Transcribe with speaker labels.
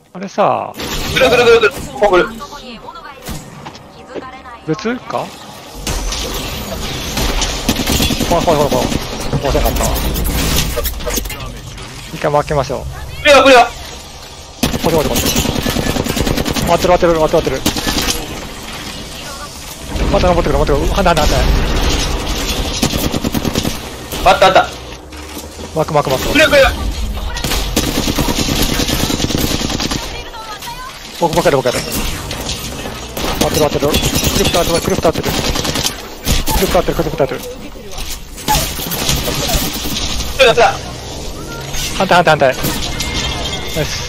Speaker 1: あれさ、
Speaker 2: ぐるぐるぐるぐる。こうぐる。
Speaker 1: 別か？ほらほらほらほら。押せなかったわ。一回負けましょう。
Speaker 2: クリアクリア。
Speaker 1: 待って待って待って。当てる当てる当てる当てる。また登ってくる登ってくる。はんだはんだはんだ。
Speaker 2: あったあった。
Speaker 1: 巻く巻く巻く。
Speaker 2: クリアクリア。
Speaker 1: 僕ばかりばかり。当てる当てる。クリプト当てるクリプト当てる。クリプト当てるクリプト当てる。
Speaker 2: クリアだ。
Speaker 1: 反対反対反対。ナイス。